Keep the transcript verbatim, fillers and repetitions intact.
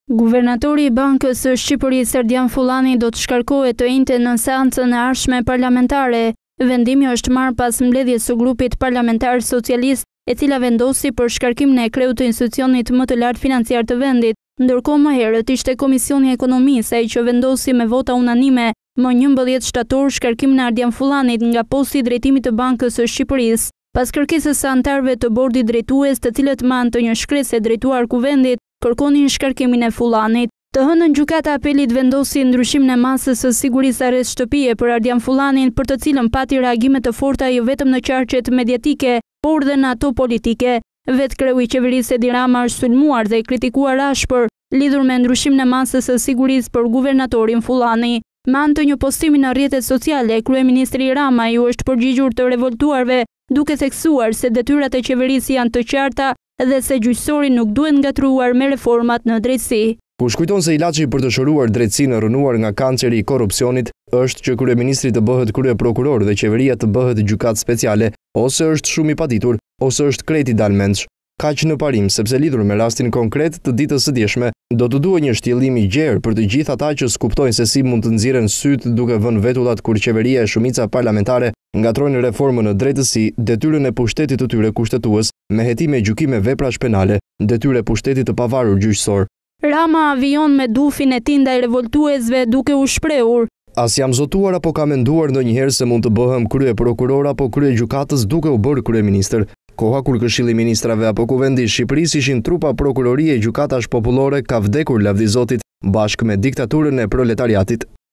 Guvernatori i Bankës së Shqipërisë Erdian Fullani do të shkarkohet të njëjtën në seancën e ardhshme parlamentare. Vendimi është marrë pas mbledhjes së grupit parlamentar socialist, e cila vendosi për shkarkimin e kreut të institucionit më të lartë financiar të vendit. Ndërkohë më herët ishte Komisioni i Ekonomisë ai që vendosi me vota unanime më njëmbëdhjetë shtator shkarkimin e Erdian Fullanit nga posti i drejtimit të Bankës së Shqipërisë. Pas kërkesës së anëtarëve të bordit drejtues, të cilët me anë të një shkresë drejtuar kuvendit kërkonin shkarkimin e Fullanit. Të hënën gjykata apelit vendosi ndryshimin e masës së sigurisë arrest shtëpie për Erdian Fullanin, për të cilën pati reagime të forta jo vetëm në qarqet mediatike, por dhe në ato politike. Vetë kreu i qeverisë Edi Rama është sulmuar dhe kritikuar ashpër lidhur me ndryshimin e masës së sigurisë për guvernatorin Fullani. Me anë të një postimi në rrjetet sociale, kryeministri Rama ju është përgjigjur të revoltuarve, duke theksuar se detyrat e qeverisë janë të qarta dhe se gjyqësori nuk duhet ngatruar me reformat në drejtësi. Ku shkujton se ilaçi për të shëruar drejtësinë rënuar nga kanceri i korrupsionit është që kryeministri të bëhet kryeprokuror dhe qeveria të bëhet gjykatë speciale, ose është shumë i paditur, ose është krejt i dalmendsh. Kaq në parim, sepse lidhur me rastin konkret të ditës së djeshme, do të duhet një shtjellim i gjerë për të gjithë ata që skuptojnë se si mund të nxirren syt duke vënë vetullat kur qeveria e shumica parlamentare ngatrojnë reformën në drejtësi, detyrën e pushtetit të tyre kushtetues, me hetime gjykime veprash penale, detyrë e pushtetit të pavarur gjyqësor. Rama avion me dufin e tij ndaj revoltuesve duke u shprehur: As jam zotuar apo ka menduar ndonjëherë se mund të bëhem krye prokuror apo krye gjykatës duke u bërë kryeministër. Koha kur Këshilli i Ministrave apo Kuvendi i Shqipërisë ishin trupa prokurorie e gjykatash popullore ka vdekur lavdi Zotit, bashkë me diktaturën e proletariatit.